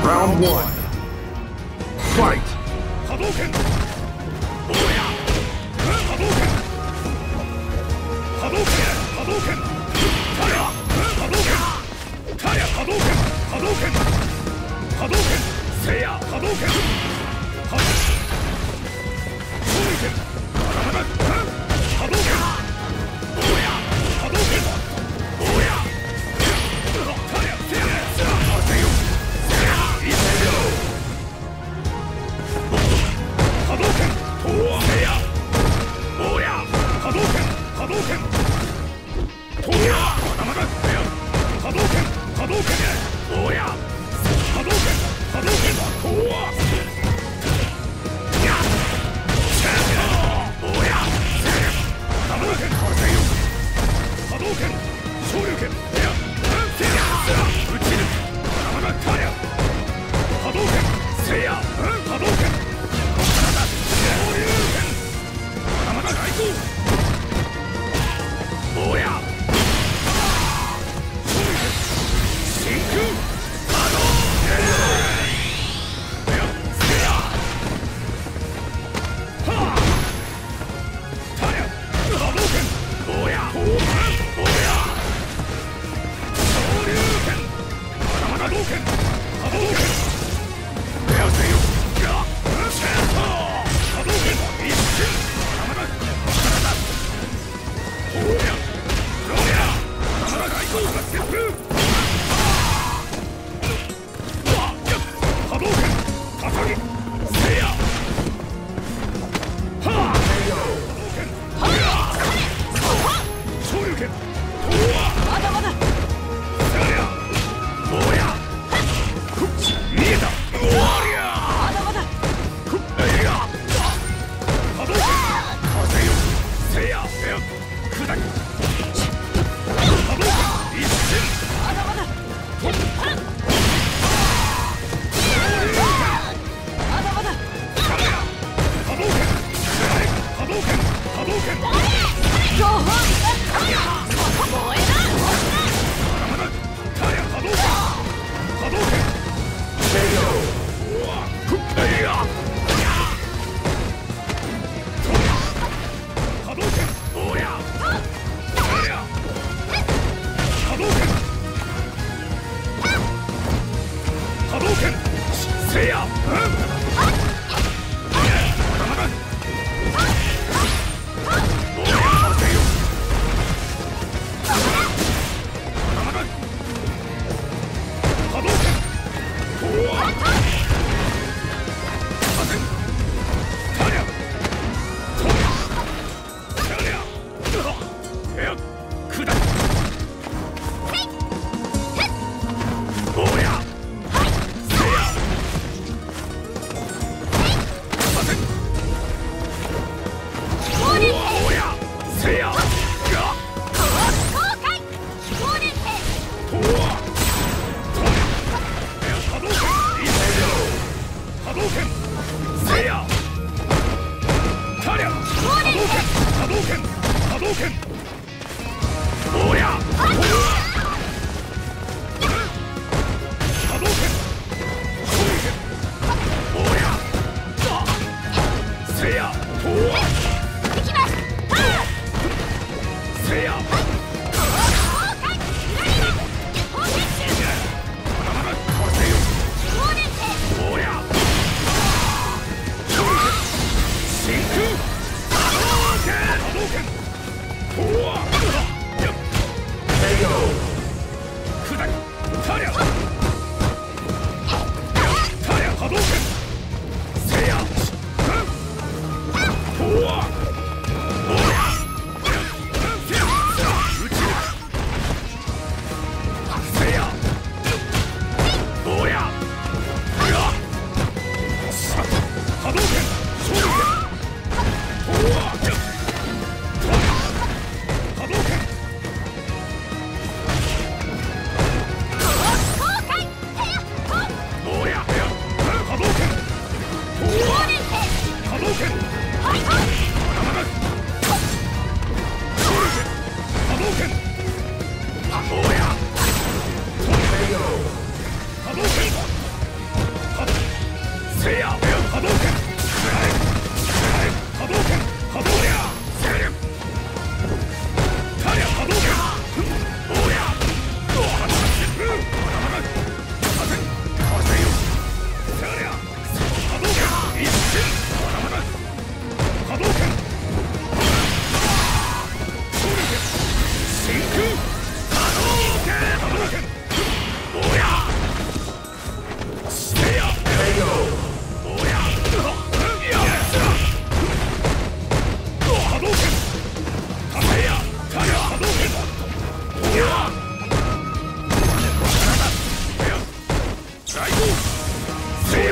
Round one. Fight! Hadouken! Oya! Hadouken! Hadouken! Hadouken! Taya! Hadouken! Taya! Hadouken! Hadouken! Hadouken! Seiya! Hadouken! Shuriken! Hadouken! Oya! Hadouken! Oya! Taya! Seiya! Hadouken! Seiya! Oya! Hadouken! Hadouken! Oya! Hadouken! Hadouken! Oya! Hadouken! Hadouken! Oya! Oya! Hadouken! Hadouken! Shoryuken! Hadouken! Seiya! Hadouken! Shoryuken! Oya! Shinku! Seiya! Taya! Hadouken! Oya! Oya! Shoryuken! Hadouken! Hadouken!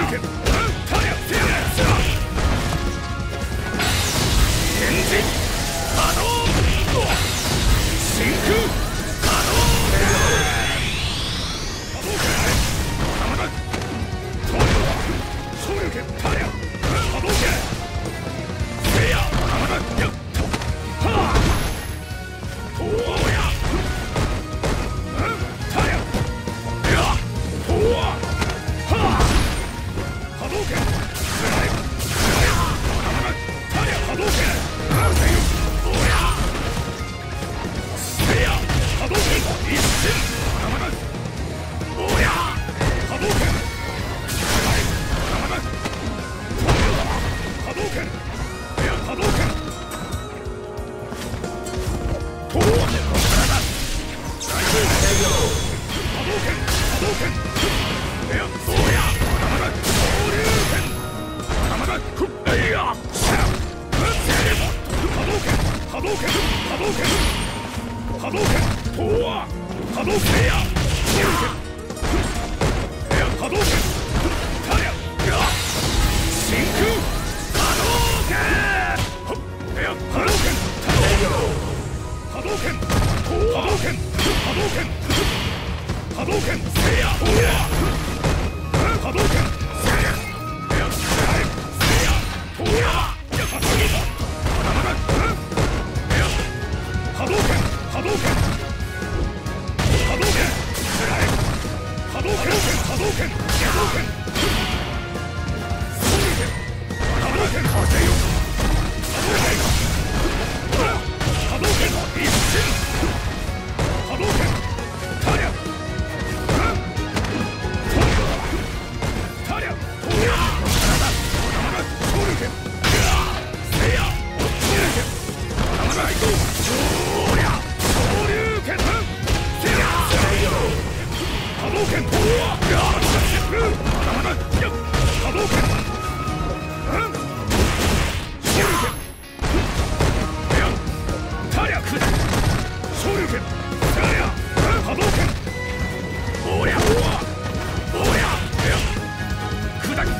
剣タリアセア天神波動真空波動波動拳まだまだ総力タリア波動拳せやまだまだやっはあおやタリアやおわはあ波動拳つらいまだまだタリア波動拳おやせや波動拳一瞬まだまだおや波動拳つらいまだまだ波動拳いや波動拳とう波動拳いやおやまだまだ昇竜拳まだまだふっいやシャッ波動拳波動拳波動拳波動拳とは波動拳や昇竜拳いや波動拳タリアや真空波動拳いや波動拳波動拳波動拳波動拳波動拳せやおや波動拳せやいやせやおやいや波動拳まだまだいや波動拳波動拳波動拳つらい波動拳波動拳波動拳そういう拳波動拳風よ波動拳波動拳一瞬波動拳タリアタリアおやまだまだ昇竜拳せや昇竜拳まだまだいこうおや昇竜拳せや波動拳おわまだまだや波動拳昇竜拳いやタリア砕く昇竜拳タリア波動拳おりゃおりゃいや砕く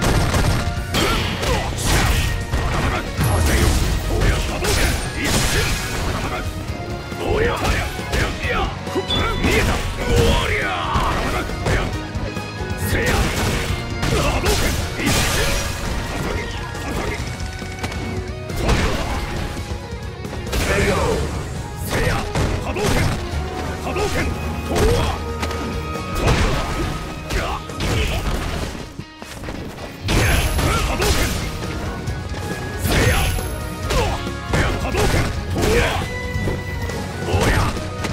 まだまだ風よおや波動拳一瞬まだまだおりゃタリアいや見えたおりゃまだまだいやせや波動拳一瞬高木せや波動拳波動拳とは波動拳せや波動拳とはおや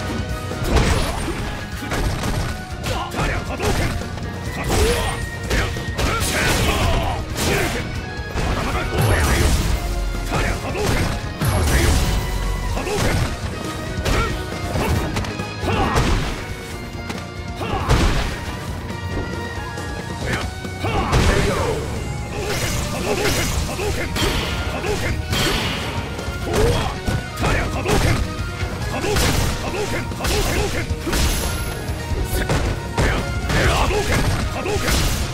タリア波動拳波動いやシャッ昇竜拳まだまだおやよタリア波動拳風よ波動拳波動拳波動拳波動拳おわタリア波動拳波動拳波動拳波動拳せいや波動拳波動拳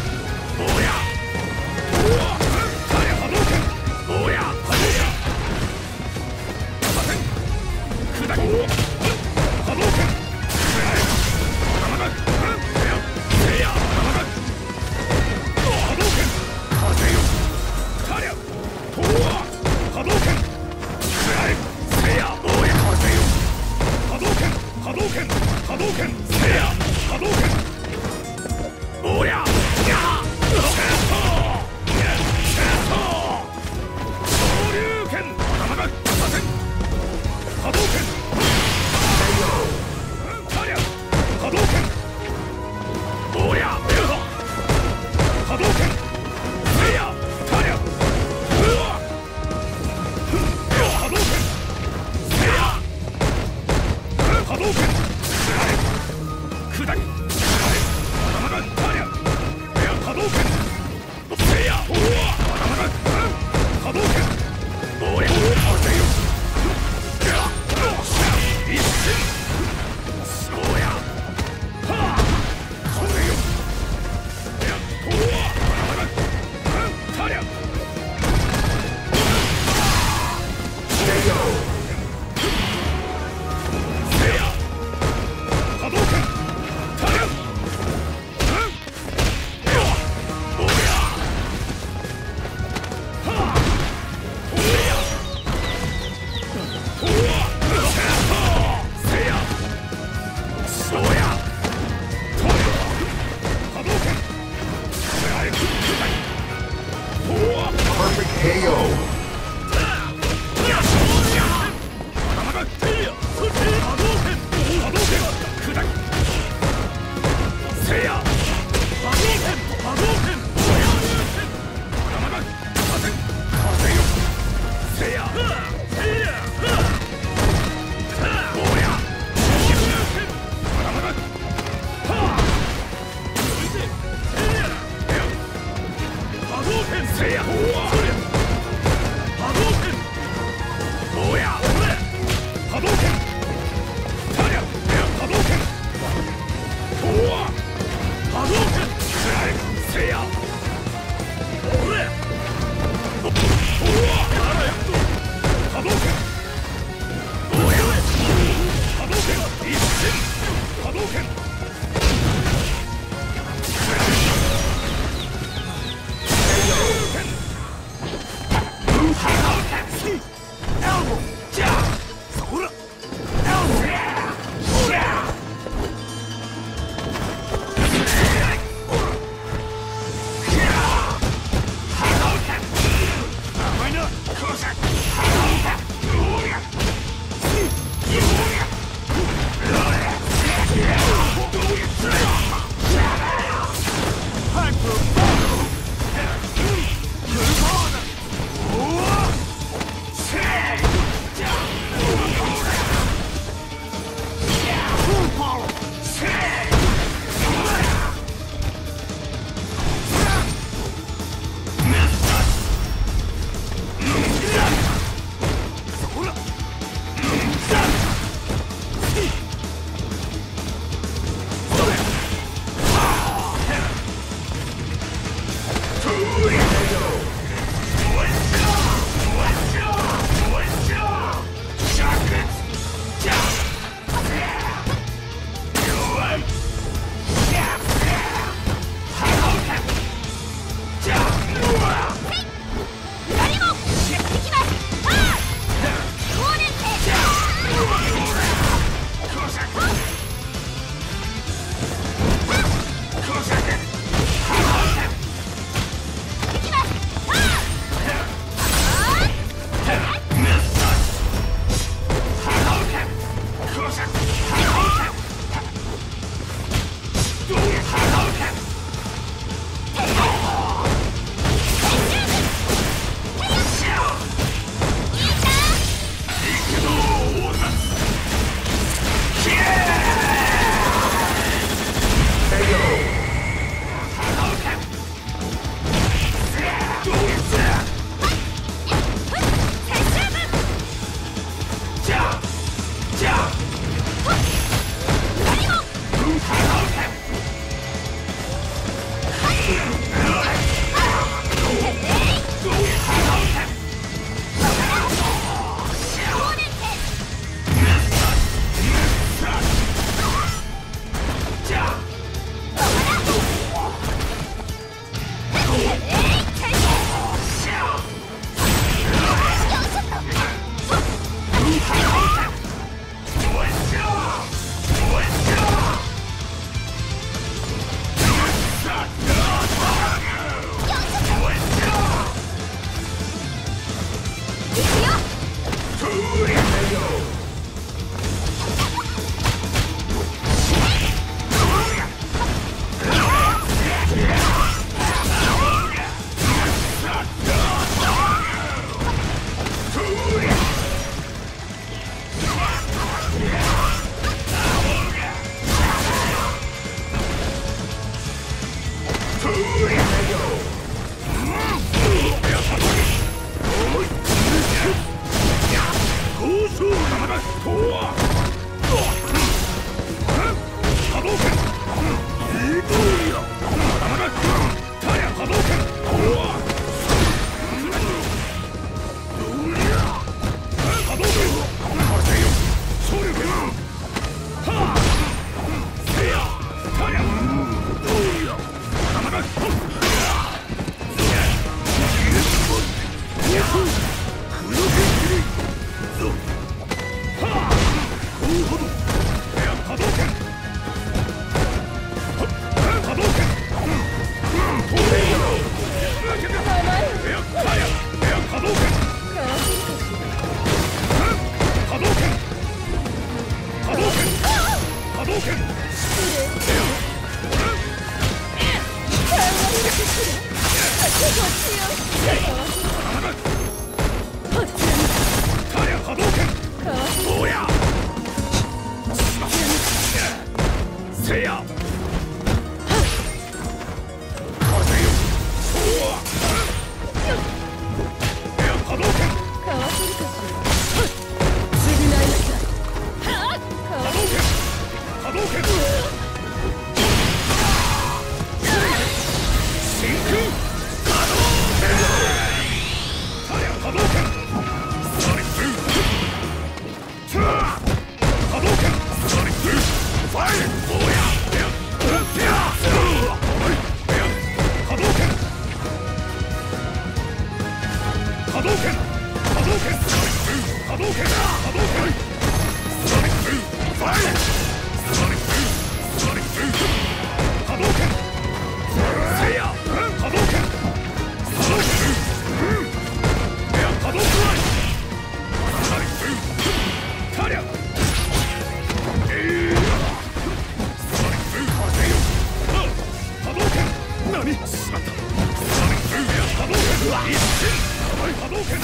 みしまった波動拳一瞬波動拳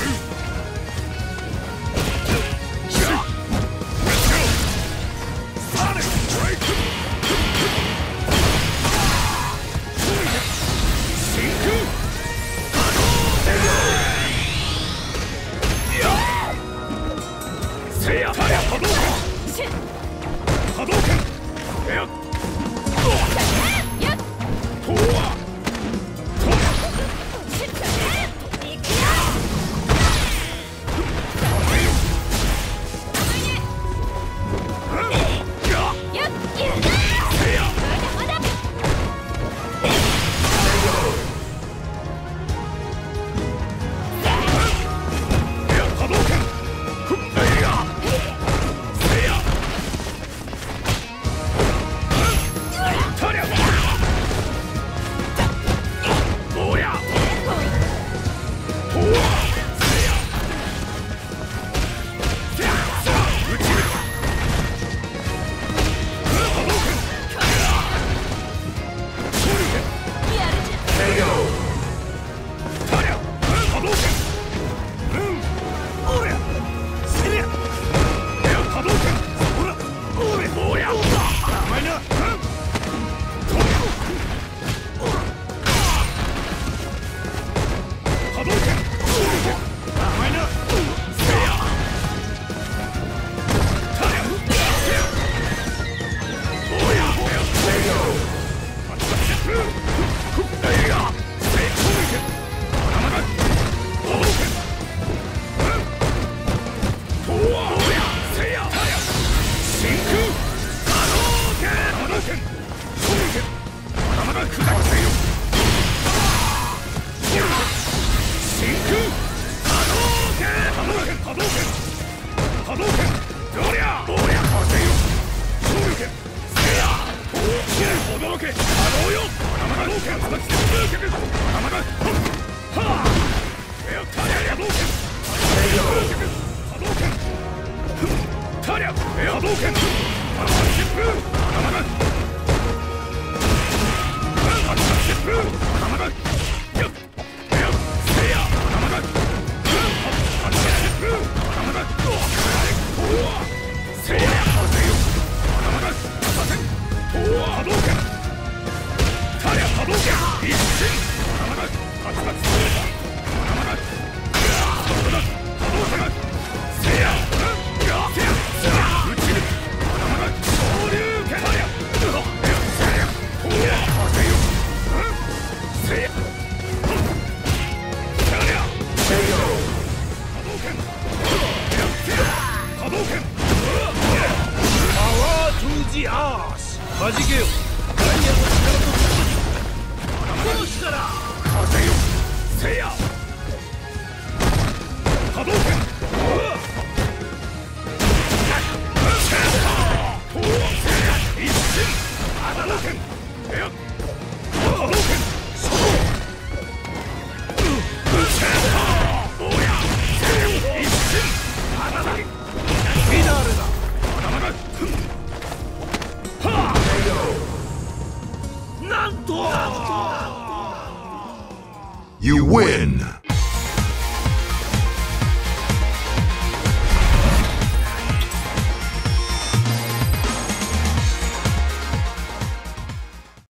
せや波動拳波動拳やっとははじけよダイヤの力とともにこの力風よせや波動拳一瞬波動拳波動拳そう一瞬波動拳フィナーレだ You win!